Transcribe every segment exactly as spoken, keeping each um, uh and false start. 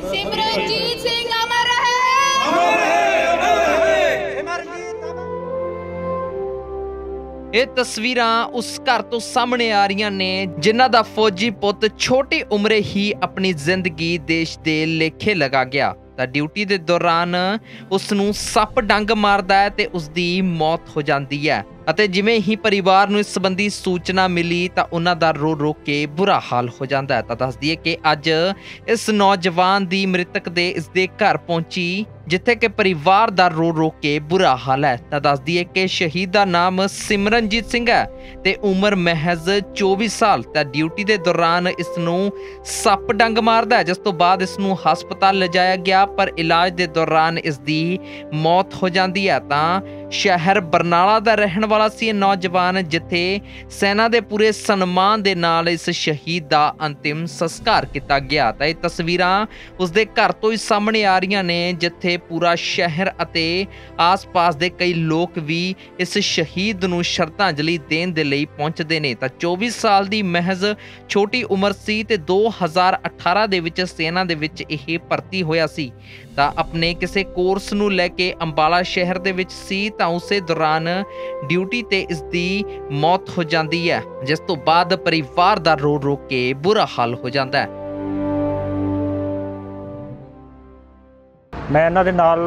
सिमरनजीत सिंह अमर रहे। ਇਹ ਤਸਵੀਰਾਂ ਉਸ ਘਰ ਤੋਂ ਸਾਹਮਣੇ ਆ ਰਹੀਆਂ ਨੇ ਜਿਨ੍ਹਾਂ ਦਾ ਫੌਜੀ ਪੁੱਤ ਛੋਟੀ ਉਮਰੇ ਹੀ ਆਪਣੀ ਜ਼ਿੰਦਗੀ ਦੇਸ਼ ਦੇ ਲੇਖੇ ਲਗਾ ਗਿਆ ਤਾਂ ਡਿਊਟੀ ਦੇ ਦੌਰਾਨ ਉਸ ਨੂੰ ਸੱਪ ਡੰਗ ਮਾਰਦਾ ਹੈ ਤੇ ਉਸ ਦੀ ਮੌਤ ਹੋ ਜਾਂਦੀ ਹੈ ਅਤੇ ਜਿਵੇਂ ਹੀ ਪਰਿਵਾਰ ਨੂੰ ਇਸ ਸੰਬੰਧੀ ਸੂਚਨਾ ਮਿਲੀ ਤਾਂ ਉਹਨਾਂ ਦਾ ਰੋ ਰੋ ਕੇ ਬੁਰਾ ਹਾਲ ਹੋ ਜਾਂਦਾ ਹੈ। ਤਾਂ ਦੱਸ ਦਈਏ ਕਿ ਅੱਜ ਇਸ ਨੌਜਵਾਨ ਦੀ ਮ੍ਰਿਤਕ ਦੇ ਇਸ ਦੇ ਘਰ ਪਹੁੰਚੀ ਜਿੱਥੇ ਕਿ ਪਰਿਵਾਰ ਦਾ ਰੋ ਰੋ ਕੇ ਬੁਰਾ ਹਾਲ ਹੈ। ਤਾਂ ਦੱਸ ਦਈਏ ਕਿ ਸ਼ਹੀਦ ਦਾ ਨਾਮ ਸਿਮਰਨਜੀਤ ਸਿੰਘ ਹੈ ਤੇ ਉਮਰ ਮਹਿਜ਼ ਚੌਵੀ ਸਾਲ। ਤਾਂ ਡਿਊਟੀ ਦੇ ਦੌਰਾਨ ਇਸ ਨੂੰ ਸੱਪ ਡੰਗ ਮਾਰਦਾ ਹੈ ਜਿਸ ਤੋਂ ਬਾਅਦ ਇਸ ਨੂੰ ਹਸਪਤਾਲ ਲਿਜਾਇਆ ਗਿਆ ਪਰ ਇਲਾਜ ਦੇ ਦੌਰਾਨ ਇਸ ਦੀ ਮੌਤ ਹੋ ਜਾਂਦੀ ਹੈ। ਤਾਂ ਸ਼ਹਿਰ ਬਰਨਾਲਾ ਦਾ ਰਹਿਣ ਵਾਲਾ ਸੀ ਇਹ ਨੌਜਵਾਨ ਜਿੱਥੇ ਸੈਨਾ ਦੇ ਪੂਰੇ ਸਨਮਾਨ ਦੇ ਨਾਲ ਇਸ ਸ਼ਹੀਦ ਦਾ ਅੰਤਿਮ ਸੰਸਕਾਰ ਕੀਤਾ ਗਿਆ। ਤਾਂ ਇਹ ਤਸਵੀਰਾਂ ਉਸਦੇ ਘਰ ਤੋਂ ਹੀ ਸਾਹਮਣੇ ਆ ਰਹੀਆਂ ਨੇ ਜਿੱਥੇ ਪੂਰਾ ਸ਼ਹਿਰ ਅਤੇ ਆਸ-ਪਾਸ ਦੇ ਕਈ ਲੋਕ ਵੀ ਇਸ ਸ਼ਹੀਦ ਨੂੰ ਸ਼ਰਧਾਂਜਲੀ ਦੇਣ ਦੇ ਲਈ ਪਹੁੰਚਦੇ ਨੇ। ਤਾਂ ਚੌਵੀ ਸਾਲ ਦੀ ਮਹਿਜ਼ ਛੋਟੀ ਉਮਰ ਸੀ ਤੇ ਦੋ ਹਜ਼ਾਰ ਅਠਾਰਾਂ ਦੇ ਵਿੱਚ ਸੈਨਾ ਦੇ ਵਿੱਚ ਇਹ ਭਰਤੀ ਹੋਇਆ ਸੀ। ਤਾਂ ਆਪਣੇ ਕਿਸੇ ਕੋਰਸ ਨੂੰ ਲੈ ਕੇ ਅੰਬਾਲਾ ਸ਼ਹਿਰ ਦੇ ਵਿੱਚ ਸੀ ਤਾਂ ਉਸੇ ਦੌਰਾਨ ਡਿਊਟੀ ਤੇ ਇਸ ਦੀ ਮੌਤ ਹੋ ਜਾਂਦੀ ਹੈ ਜਿਸ ਤੋਂ ਬਾਅਦ ਪਰਿਵਾਰ ਦਾ ਰੋ ਰੋ ਕੇ ਬੁਰਾ ਹਾਲ ਹੋ ਜਾਂਦਾ ਹੈ। ਮੈਂ ਇਹਨਾਂ ਦੇ ਨਾਲ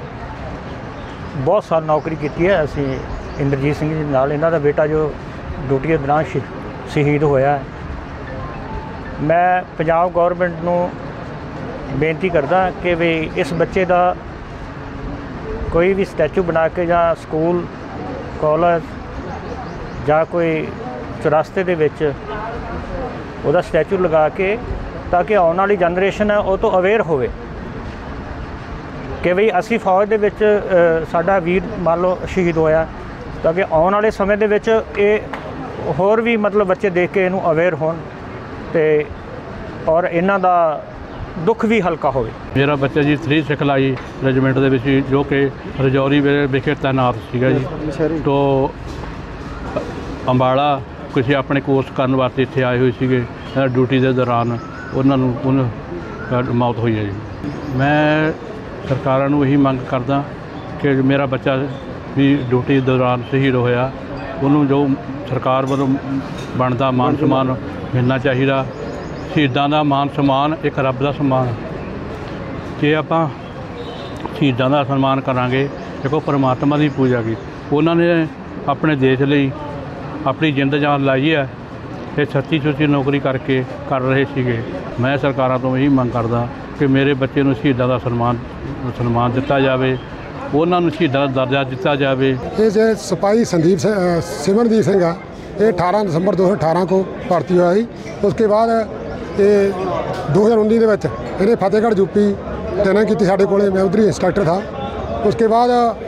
ਬਹੁਤ ਸਾਲ ਨੌਕਰੀ ਕੀਤੀ ਹੈ। ਅਸੀਂ ਇੰਦਰਜੀਤ ਸਿੰਘ ਜੀ ਨਾਲ ਇਹਨਾਂ ਦਾ ਬੇਟਾ ਜੋ ਡਿਊਟੀ ਦੇ ਦੌਰਾਨ ਸ਼ਹੀਦ ਹੋਇਆ। ਮੈਂ ਪੰਜਾਬ ਗੌਰਮੈਂਟ ਨੂੰ ਬੇਨਤੀ ਕਰਦਾ ਕਿ ਵੀ ਇਸ ਬੱਚੇ ਦਾ ਕੋਈ ਵੀ ਸਟੈਚੂ ਬਣਾ ਕੇ ਜਾਂ ਸਕੂਲ ਕਾਲਜ ਜਾਂ ਕੋਈ ਚੁਰਸਤੇ ਦੇ ਵਿੱਚ ਉਹਦਾ ਸਟੈਚੂ ਲਗਾ ਕੇ ਤਾਂ ਕਿ ਆਉਣ ਵਾਲੀ ਜਨਰੇਸ਼ਨ ਹੈ ਉਹ ਤੋਂ ਅਵੇਅਰ ਹੋਵੇ ਕਿ ਵੀ ਅਸੀਂ ਫੌਜ ਦੇ ਵਿੱਚ ਸਾਡਾ ਵੀਰ ਮੰਨ ਲਓ ਸ਼ਹੀਦ ਹੋਇਆ ਤਾਂ ਕਿ ਆਉਣ ਵਾਲੇ ਸਮੇਂ ਦੇ ਵਿੱਚ ਇਹ ਹੋਰ ਵੀ ਮਤਲਬ ਬੱਚੇ ਦੇਖ ਕੇ ਇਹਨੂੰ ਅਵੇਅਰ ਹੋਣ ਅਤੇ ਔਰ ਇਹਨਾਂ ਦਾ ਦੁੱਖ ਵੀ ਹਲਕਾ ਹੋਵੇ। ਮੇਰਾ ਬੱਚਾ ਜੀ ਥਰੀ ਸਿਖਲਾਈ ਰੈਜੀਮੈਂਟ ਦੇ ਵਿੱਚ ਜੋ ਕਿ ਰਜੌਰੀ ਵਿਖੇ ਤੈਨਾਤ ਸੀਗਾ ਜੀ ਤੋਂ ਅੰਬਾਲਾ ਕਿਸੇ ਆਪਣੇ ਕੋਰਸ ਕਰਨ ਵਾਸਤੇ ਇੱਥੇ ਆਏ ਹੋਏ ਸੀਗੇ। ਡਿਊਟੀ ਦੇ ਦੌਰਾਨ ਉਹਨਾਂ ਨੂੰ ਉਹਨਾਂ ਮੌਤ ਹੋਈ ਹੈ ਜੀ। ਮੈਂ ਸਰਕਾਰਾਂ ਨੂੰ ਇਹੀ ਮੰਗ ਕਰਦਾ ਕਿ ਮੇਰਾ ਬੱਚਾ ਵੀ ਡਿਊਟੀ ਦੇ ਦੌਰਾਨ ਸ਼ਹੀਦ ਹੋਇਆ ਉਹਨੂੰ ਜੋ ਸਰਕਾਰ ਵੱਲੋਂ ਬਣਦਾ ਮਾਨ ਸਨਮਾਨ ਮਿਲਣਾ ਚਾਹੀਦਾ। ਸ਼ਹੀਦਾਂ ਦਾ ਮਾਨ ਸਨਮਾਨ ਇੱਕ ਰੱਬ ਦਾ ਸਨਮਾਨ। ਜੇ ਆਪਾਂ ਸ਼ਹੀਦਾਂ ਦਾ ਸਨਮਾਨ ਕਰਾਂਗੇ ਦੇਖੋ ਪਰਮਾਤਮਾ ਦੀ ਪੂਜਾ ਕੀ ਉਹਨਾਂ ਨੇ ਆਪਣੇ ਦੇਸ਼ ਲਈ ਆਪਣੀ ਜਿੰਦ ਜਾਨ ਲਾਈ ਹੈ। ਇਹ ਸੱਚੀ ਸੁੱਚੀ ਨੌਕਰੀ ਕਰਕੇ ਕਰ ਰਹੇ ਸੀਗੇ। ਮੈਂ ਸਰਕਾਰਾਂ ਤੋਂ ਇਹੀ ਮੰਗ ਕਰਦਾ ਕਿ ਮੇਰੇ ਬੱਚੇ ਨੂੰ ਸ਼ਹੀਦਾਂ ਦਾ ਸਨਮਾਨ ਸਨਮਾਨ ਦਿੱਤਾ ਜਾਵੇ ਉਹਨਾਂ ਨੂੰ ਸ਼ਹੀਦਾਂ ਦਾ ਦਰਜਾ ਦਿੱਤਾ ਜਾਵੇ। ਇਹ ਜੇ ਸਿਪਾਹੀ ਸੰਦੀਪ ਸਿਮਰਨਜੀਤ ਸਿੰਘ ਆ ਇਹ ਅਠਾਰਾਂ ਦਸੰਬਰ ਦੋ ਹਜ਼ਾਰ ਅਠਾਰਾਂ को ਭਰਤੀ ਹੋਇਆ ਸੀ। ਉਸਕੇ ਬਾਅਦ ਇਹ ਦੋ ਹਜ਼ਾਰ ਉੱਨੀ ਦੇ ਵਿੱਚ ਇਹਨੇ ਫਤਿਹਗੜ੍ਹ ਯੂਪੀ ਟ੍ਰੇਨਿੰਗ ਕੀਤੀ ਸਾਡੇ ਕੋਲੇ। ਮੈਂ ਉਧਰ ਹੀ ਇੰਸਟਰਕਟਰ ਥਾ। ਉਸਕੇ ਬਾਅਦ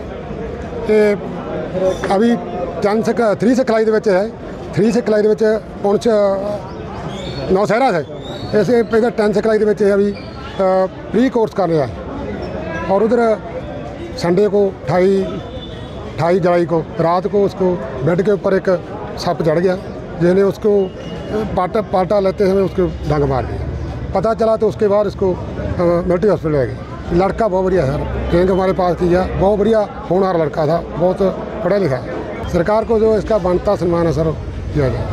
ਇਹ ਅਭੀ ਚੰਦ ਸਿੱਖ ਥਰੀ ਸਿਖਲਾਈ ਦੇ ਵਿੱਚ ਹੈ। ਥਰੀ ਸਿਖਲਾਈ ਦੇ ਵਿੱਚ ਪਹੁੰਚ ਨੌਸ਼ਹਿਰਾ ਹੈ। ऐसे इधर टेंथ सिखलाई के अभी प्री कोर्स कर रहा है और उधर संडे को अठाई अठाई जुलाई को रात को उसको बेड के ऊपर एक सप चढ़ गया जिसने उसको पाटा पाटा लेते समय उसको डंग मार दिया। पता चला तो उसके बाद उसको मिलिट्री हॉस्पिटल ले गए। लड़का बहुत बढ़िया सर ट्रेनिंग हमारे पास किया, बहुत बढ़िया होनहार लड़का था, बहुत पढ़ा लिखा। सरकार को जो इसका बनता सम्मान है सर किया जाए।